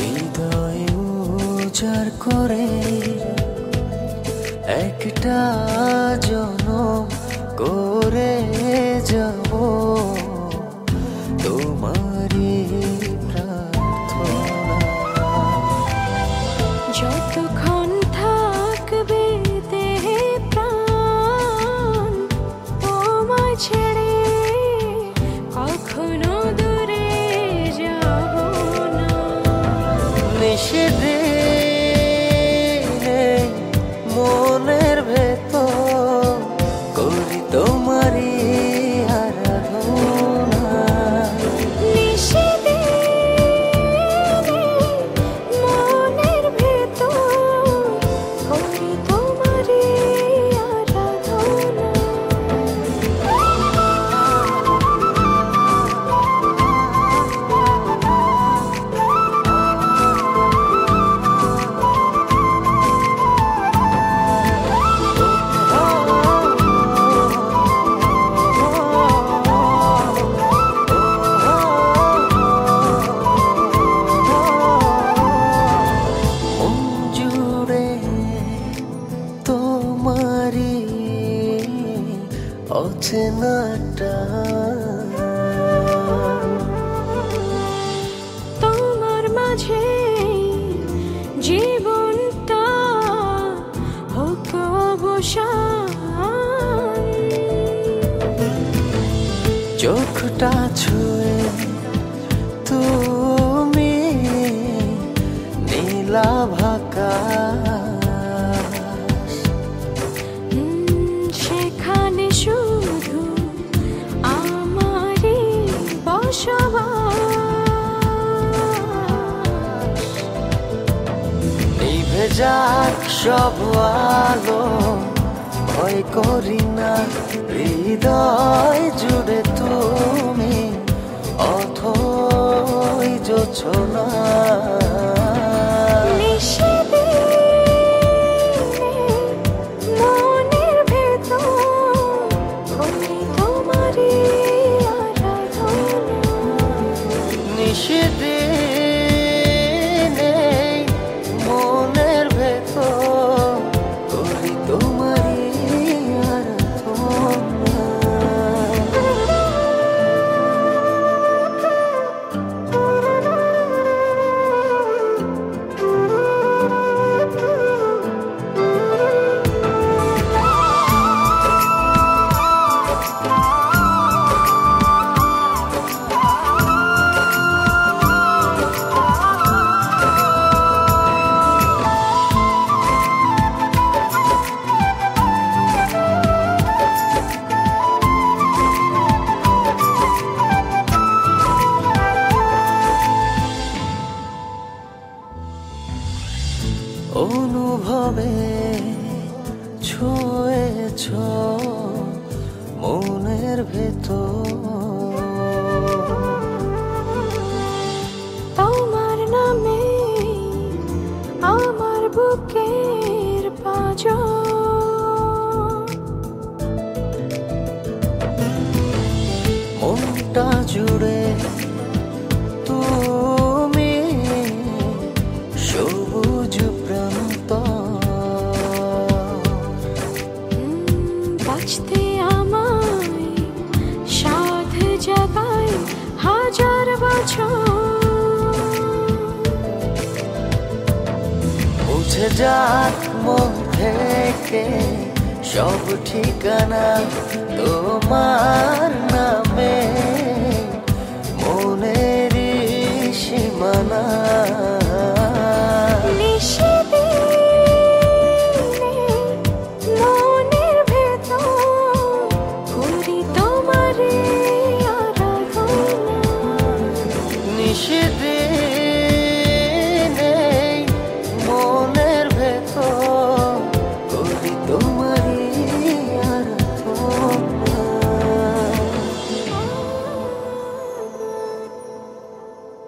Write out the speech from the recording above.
হৃদয় উজাড় করে একটা জনম করে যাব তোমারই প্রার্থনা। যতক্ষণ থাকবে দেহে প্রাণ, তোমায় ছেড়ে কখনো দূরে যাব না। নিষেধে মনের ভেতর করি তোমারই আরাধনা। নিষেধে মনের ভেতর করি তোমারই আরাধনা। তোমারই অচেনাটা তোমার মাঝে জীবনটা হোক অবসান। চোখটা ছুঁয়ে তুমি নীলাভাকাশ, সেখানে শুধু আমারই বসবাস। নিভে যাক সব আলো, ভয় করি না, হৃদয় জুড়ে তুমি অথই জোছনা। নিষেধে মনের ভেতর করি তোমারই আরাধনা। নিষেধে নেই মনের ভেতর করি তোমারই আরাধনা। অনুভবে ছুঁয়েছ মনের ভেতর, তোমার নামে আমার বুকের পাঁজর। মনটা জুড়ে তুমি সবুজ প্রান্ত। বাঁচতে আমায় সাধ জাগায় হাজার বছর। মুছে যাক মন থেকে সব ঠিকানা তোমার নামে।